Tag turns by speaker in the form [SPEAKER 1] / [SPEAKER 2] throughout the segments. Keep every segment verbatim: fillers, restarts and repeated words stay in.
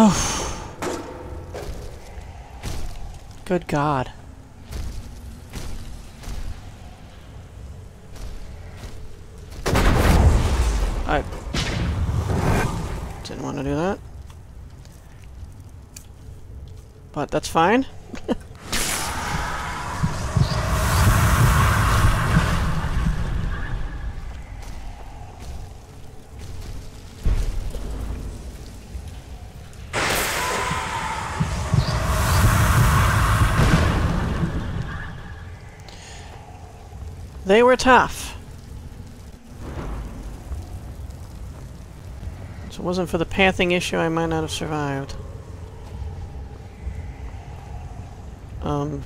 [SPEAKER 1] Oh. Good God. I didn't want to do that. But that's fine. They were tough. So if it wasn't for the panthing issue, I might not have survived. Um.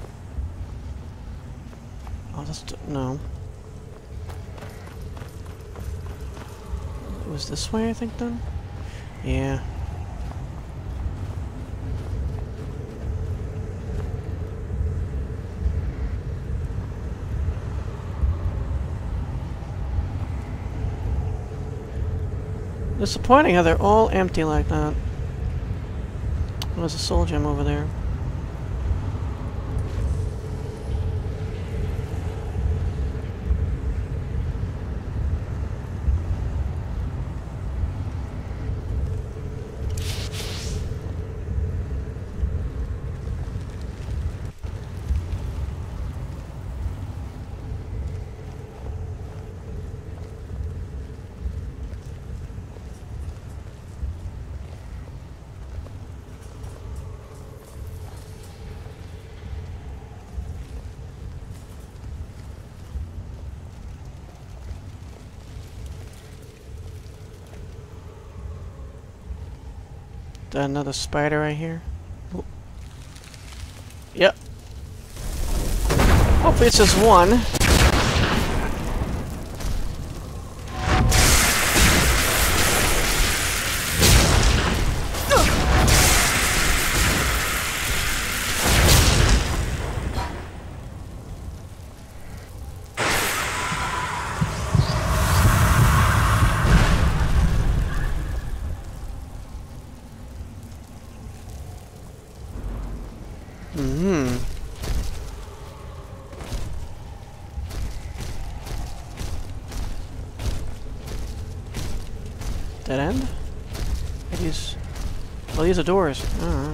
[SPEAKER 1] Oh, that's no. It was this way, I think, then? Yeah. Disappointing how they're all empty like that. Oh, there's a soul gem over there. Another spider right here. Ooh. Yep. Hopefully it's just one. Mm-hmm. Dead end? These... Well, these are doors. Alright.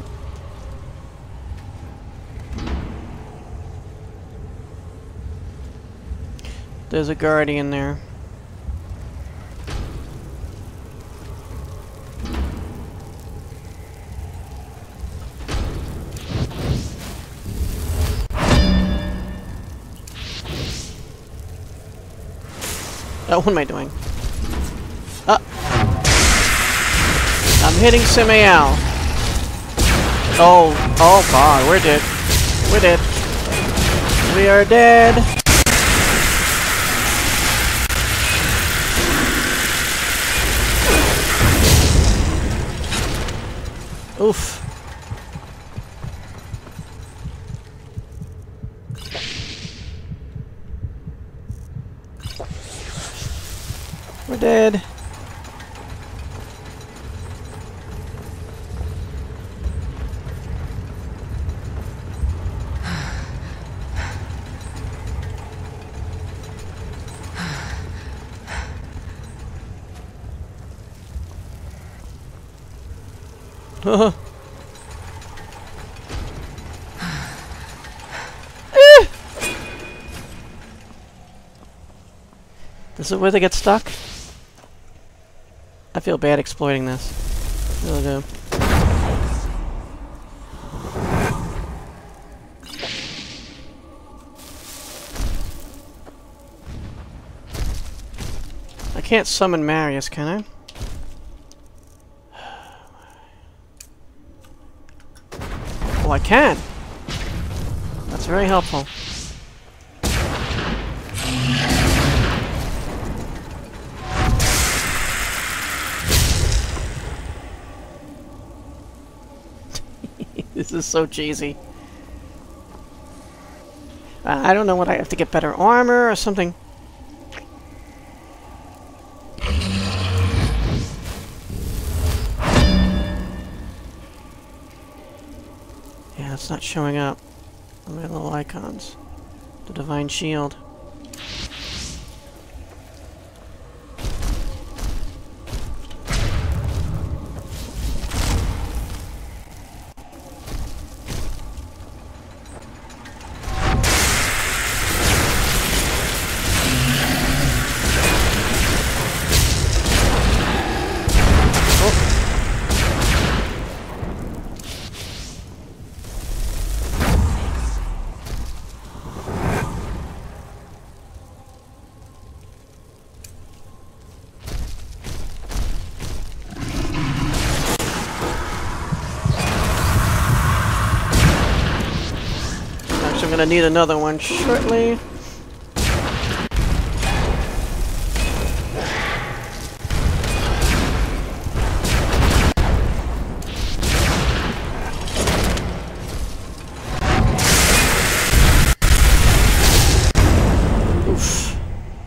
[SPEAKER 1] There's a guardian there. Oh, what am I doing? Ah! I'm hitting SureAI. Oh, oh God, we're dead. We're dead. We are dead. Oof. We're dead. This is where they get stuck? I feel bad exploiting this. I really do. I can't summon Marius, can I? Well, I can. That's very helpful. This is so cheesy. Uh, I don't know what I have to get better armor or something. Yeah, it's not showing up on my little icons. The Divine Shield. I'm gonna need another one shortly. Oof.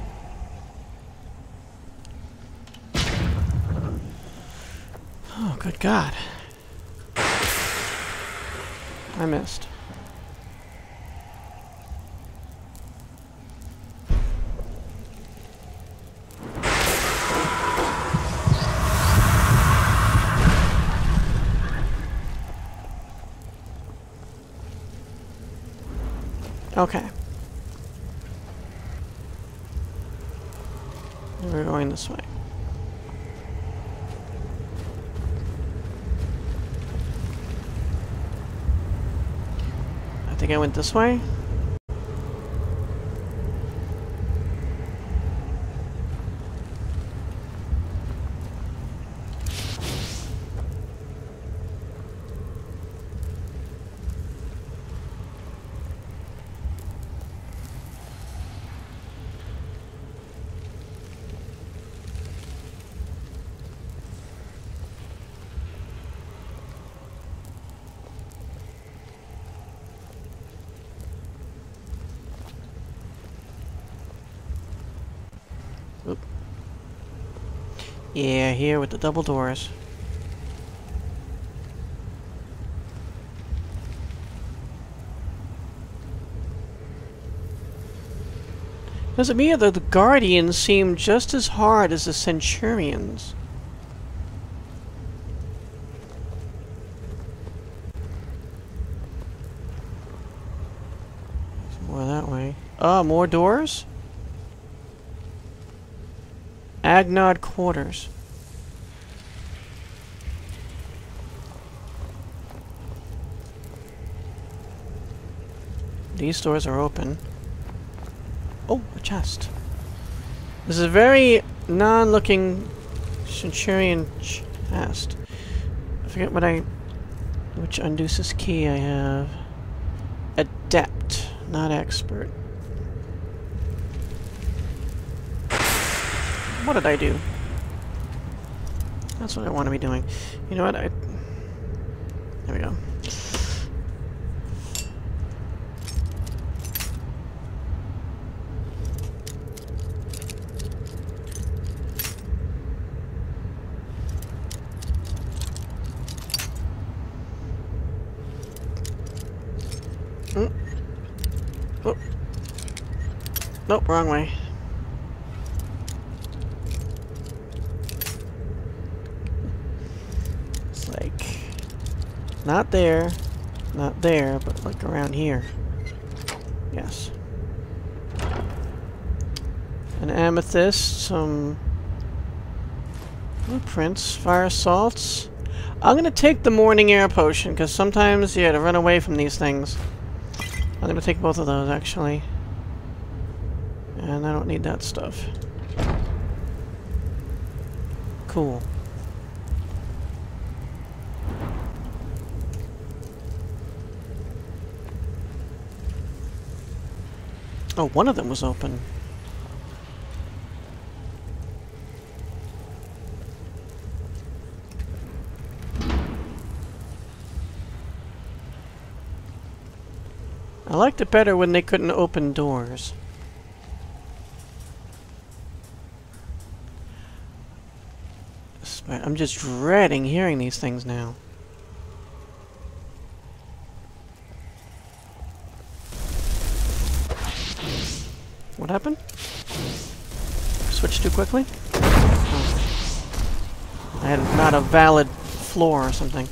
[SPEAKER 1] Oh, good God. I missed. Okay. We're going this way. I think I went this way. Oop. Yeah, here with the double doors. Does it mean that the Guardians seem just as hard as the Centurions? More that way. Ah, more doors? Agnod Quarters. These doors are open. Oh, a chest. This is a very non-looking Centurion chest. I forget what I... which Unduce's key I have. Adept, not expert. What did I do? That's what I want to be doing. You know what? I... There we go. Mm. Oh. Nope, wrong way. It's like not there, not there, but like around here. Yes. An amethyst, some blueprints, fire salts. I'm gonna take the morning air potion because sometimes you gotta run away from these things. I'm gonna take both of those actually. And I don't need that stuff. Cool. Oh, one of them was open. I liked it better when they couldn't open doors. I'm just dreading hearing these things now. What happened? Switched too quickly? Oh. I had not a valid floor or something.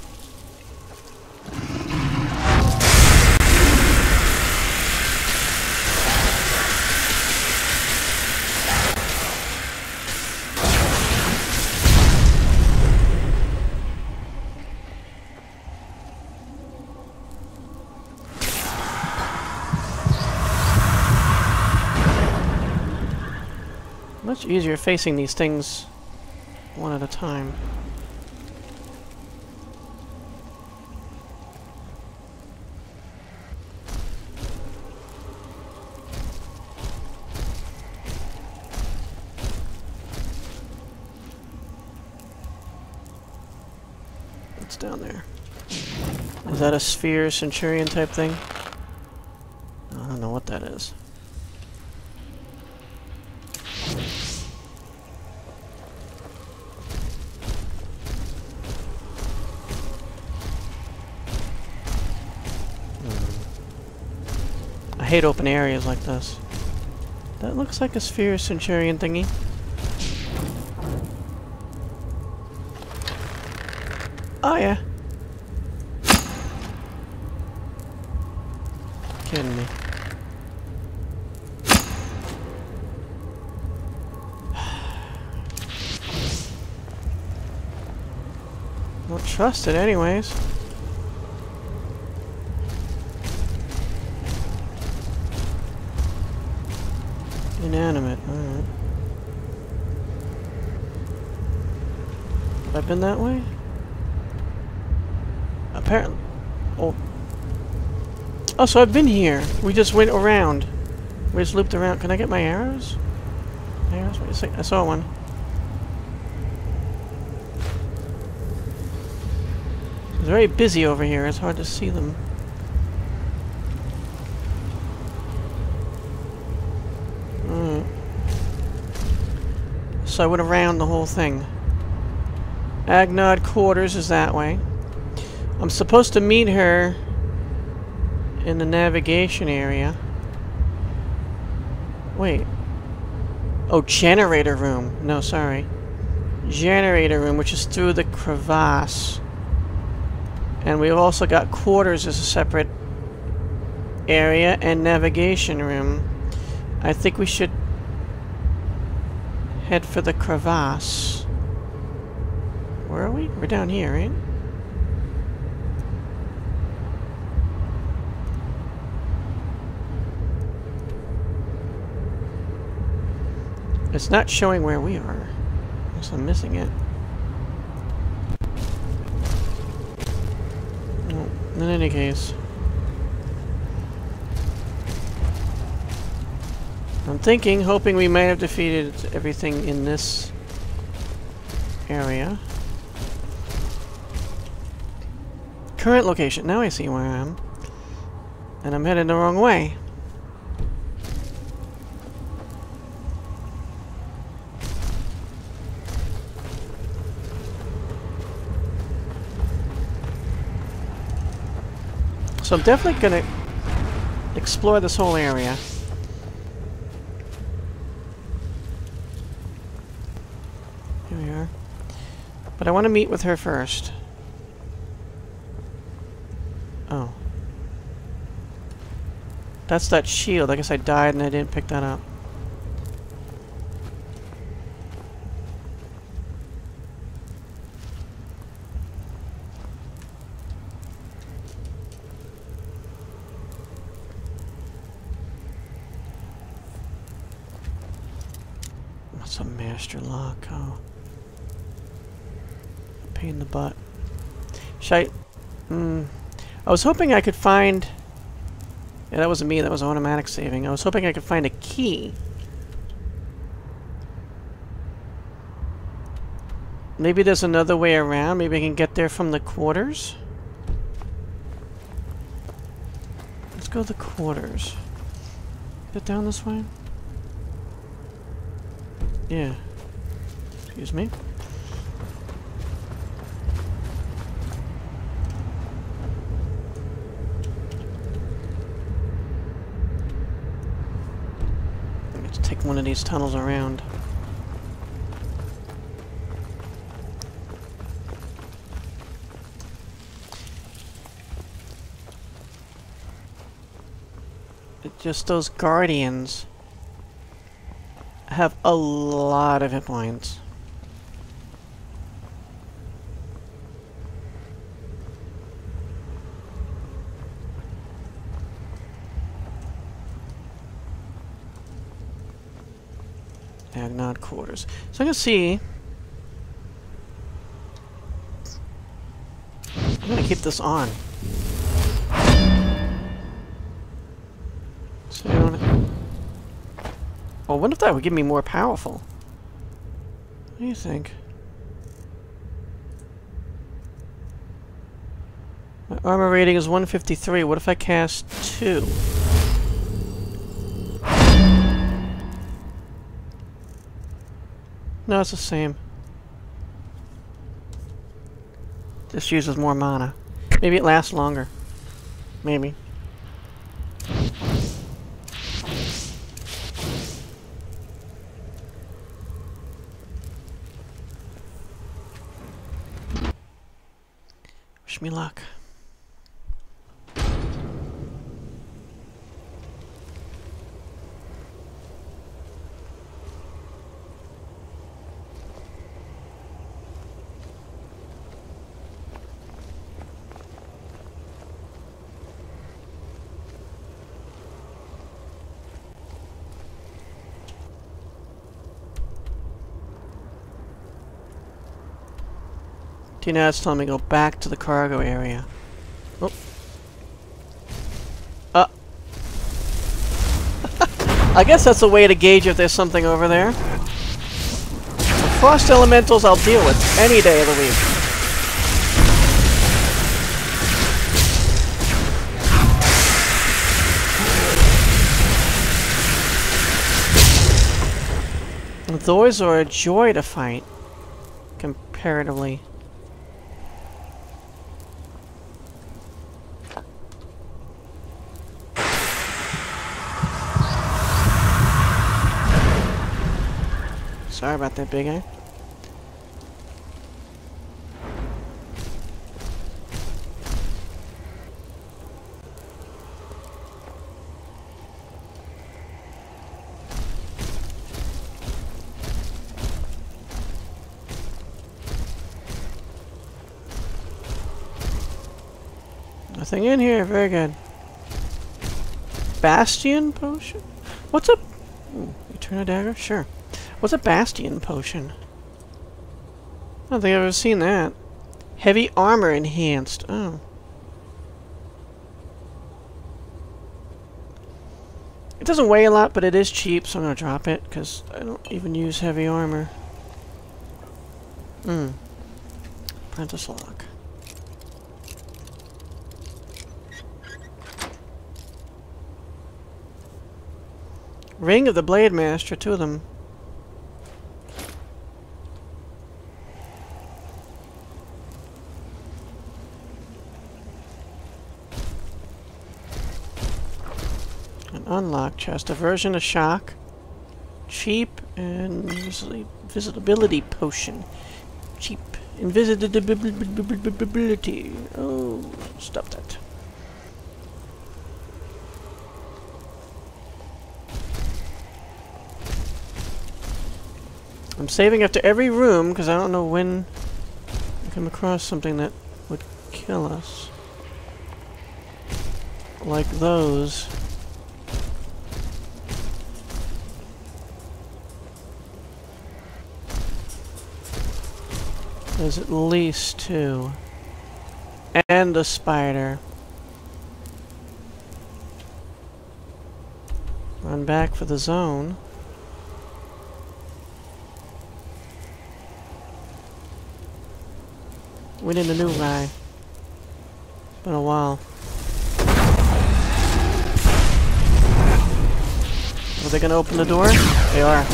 [SPEAKER 1] Much easier facing these things one at a time. What's down there? Is that a sphere centurion type thing? I don't know what that is. I hate open areas like this. That looks like a sphere centurion thingy. Oh yeah. Kidding me. Don't trust it anyways. Inanimate, alright. Have I been that way? Apparently. Oh. Oh, so I've been here. We just went around. We just looped around. Can I get my arrows? Arrows? Wait a second. I saw one. It's very busy over here. It's hard to see them. Alright. So I went around the whole thing. Agnod Quarters is that way. I'm supposed to meet her in the navigation area. Wait. Oh, generator room. No, sorry. Generator room, which is through the crevasse. And we've also got quarters as a separate area and navigation room. I think we should head for the crevasse. Where are we? We're down here, right? It's not showing where we are. Unless I'm missing it. Well, in any case. I'm thinking, hoping we might have defeated everything in this area. Current location. Now I see where I am. And I'm headed the wrong way. So I'm definitely gonna explore this whole area. Here we are. But I want to meet with her first. Oh. That's that shield. I guess I died and I didn't pick that up. What's a master lock? Oh. Pain in the butt. Should I... Mm, I was hoping I could find... Yeah, that wasn't me, that was automatic saving. I was hoping I could find a key. Maybe there's another way around. Maybe I can get there from the quarters. Let's go to the quarters. Is it down this way? Yeah. Excuse me. one of these tunnels around. It just those guardians have a lot of hit points. Agnod Quarters. So I'm gonna see. I'm gonna keep this on. So I don't. Oh, what if that would give me more powerful? What do you think? My armor rating is one fifty-three. What if I cast two? No, it's the same. Just uses more mana. Maybe it lasts longer. Maybe. Wish me luck. See, now it's telling me to go back to the cargo area. Oh. Uh. I guess that's a way to gauge if there's something over there. The frost elementals I'll deal with any day of the week. Those are a joy to fight, comparatively. Sorry about that, big eye. Nothing in here, very good. Bastion potion? What's a... Ooh, Eterna dagger? Sure. What's a bastion potion? I don't think I've ever seen that. Heavy armor enhanced. Oh. It doesn't weigh a lot, but it is cheap, so I'm gonna drop it, because I don't even use heavy armor. Hmm. Apprentice lock. Ring of the Blade Master, two of them. Unlock chest. Aversion to shock. Cheap and visibility potion. Cheap. Invisibility. Oh, stop that. I'm saving after every room because I don't know when I come across something that would kill us. Like those. There's at least two. And a spider. Run back for the zone. We need a new guy. Been a while. Are they gonna open the door? They are.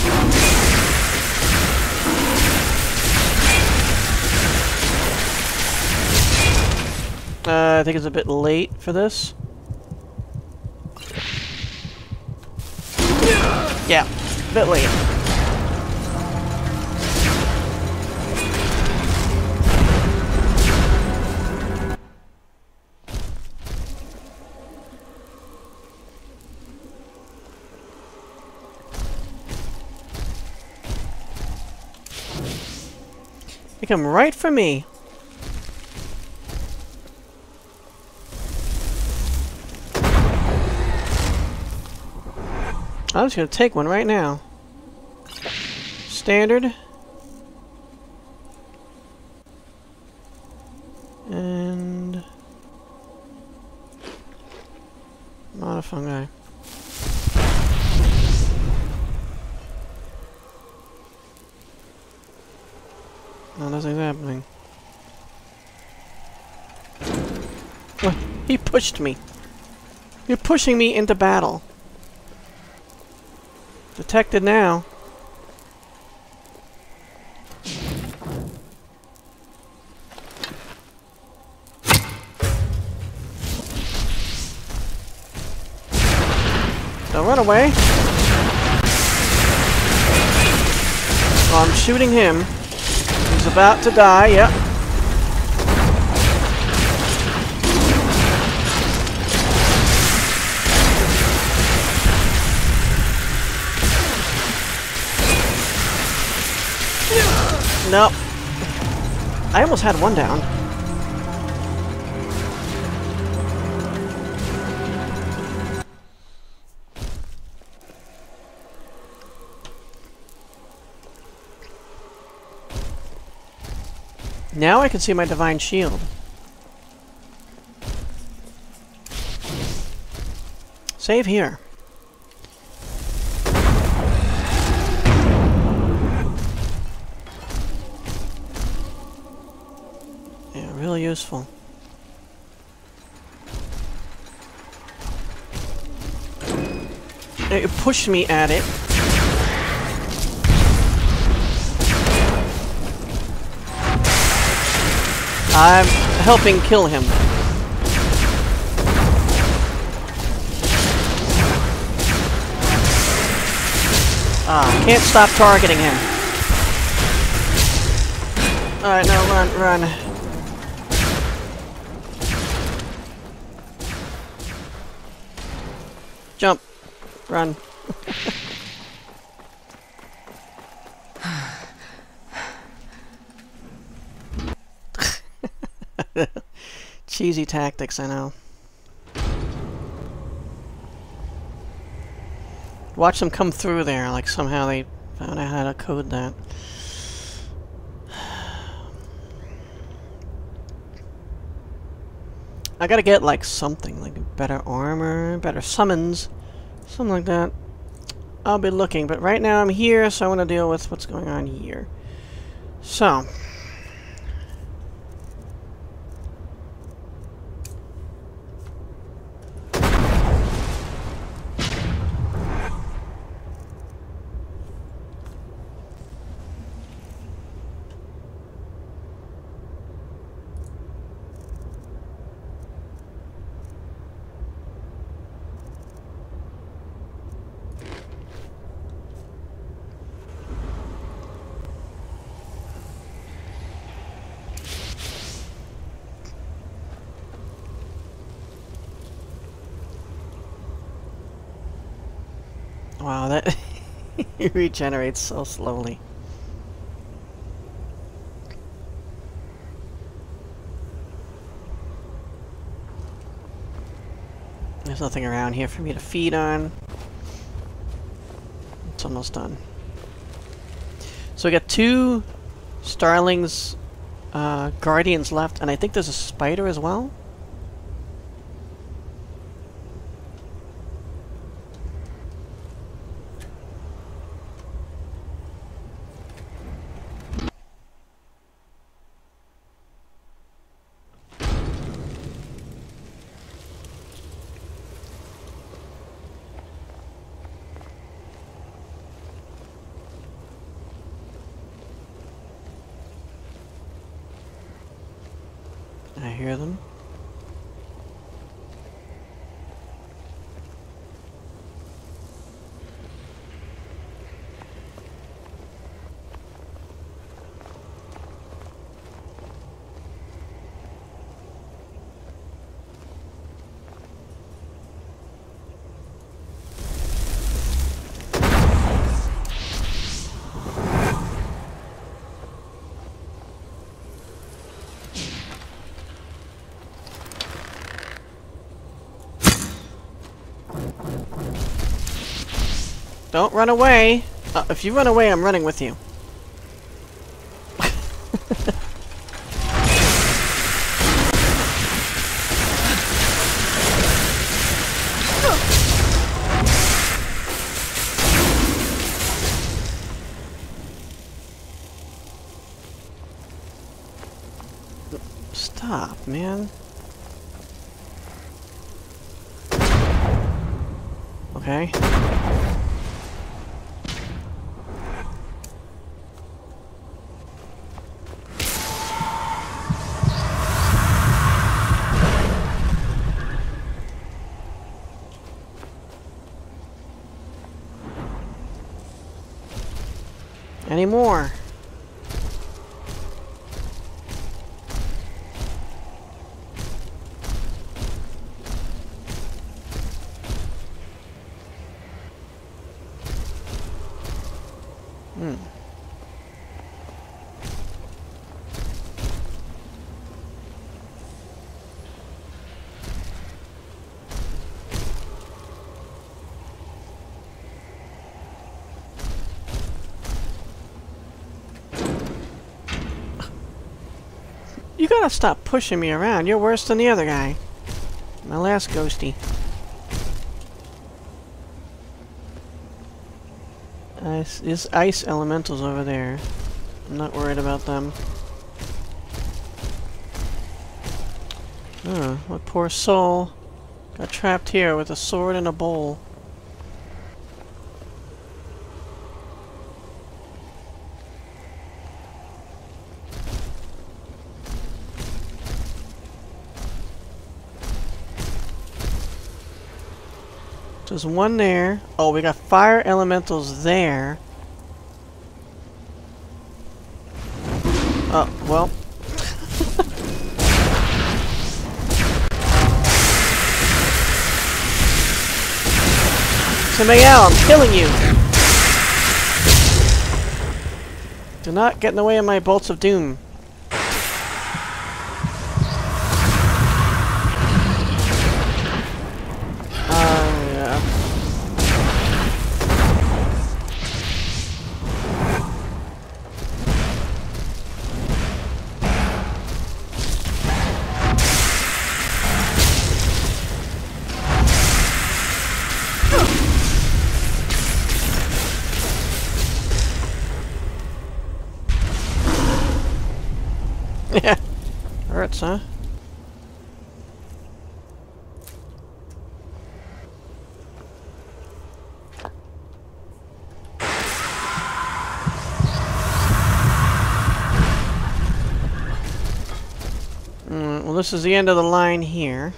[SPEAKER 1] Uh, I think it's a bit late for this. Yeah. bit late. They come right for me. I'm just gonna take one right now. Standard. And... not a fungi. No, nothing's happening. Oh, he pushed me. You're pushing me into battle. Detected now. Don't run away. Oh, I'm shooting him. He's about to die, yep. Nope. I almost had one down. Now I can see my divine shield. Save here. Yeah, really useful. It pushed me at it. I'm helping kill him. Ah, can't stop targeting him. Alright, no, run, run. Jump. Run. Cheesy tactics, I know. Watch them come through there, like somehow they found out how to code that. I gotta get, like, something, like better armor, better summons, something like that. I'll be looking, but right now I'm here, so I want to deal with what's going on here. So... wow, that regenerates so slowly. There's nothing around here for me to feed on. It's almost done. So we got two Starlings, uh, Guardians left, and I think there's a spider as well. I hear them. Don't run away! Uh, if you run away, I'm running with you. Stop, man. Okay. Any more? Hmm. You gotta stop pushing me around. You're worse than the other guy. My last ghosty. Ice, there's ice elementals over there. I'm not worried about them. Oh, what poor soul. Got trapped here with a sword and a bowl. There's one there. Oh, we got fire elementals there. Oh, well. Samael, I'm killing you! Do not get in the way of my bolts of doom. Yeah. Hurts, huh? Mm, well, this is the end of the line here.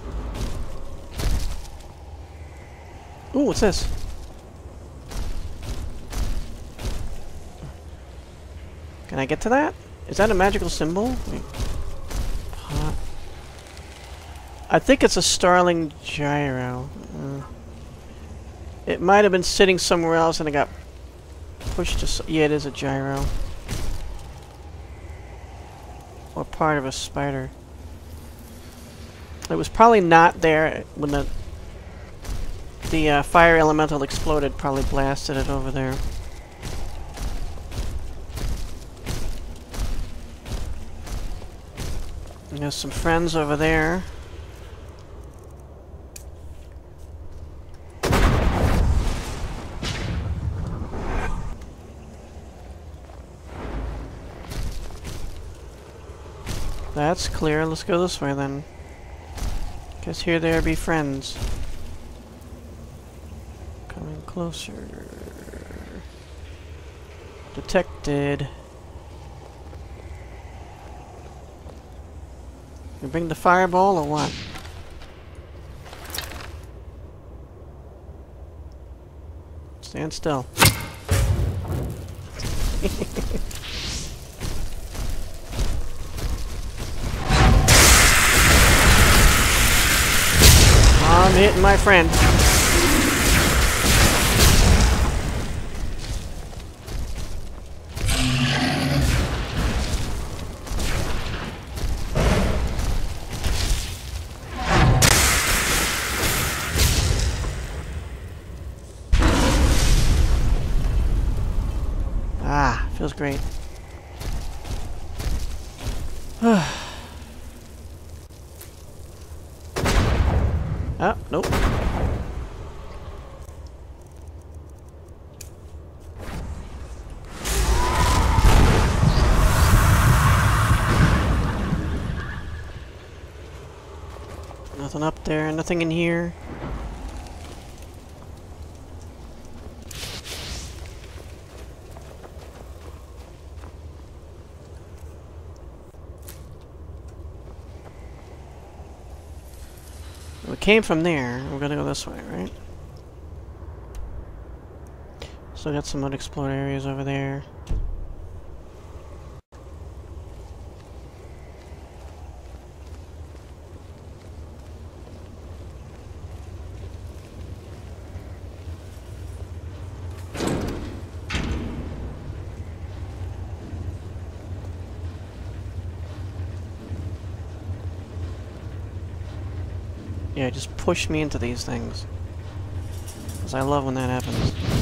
[SPEAKER 1] Ooh, what's this? Can I get to that? Is that a magical symbol? Wait. Pot. I think it's a Starling gyro. Uh, it might have been sitting somewhere else and it got pushed to... S yeah, it is a gyro. Or part of a spider. It was probably not there when the... The uh, fire elemental exploded, probably blasted it over there. There's some friends over there. That's clear. Let's go this way then. Guess here there be friends. Coming closer. Detected. You bring the fireball or what? Stand still. I'm hitting my friend. great. Ah, nope. Nothing up there, nothing in here. We came from there. We're gonna go this way, right? Still got some unexplored areas over there. Yeah, just push me into these things. Because I love when that happens.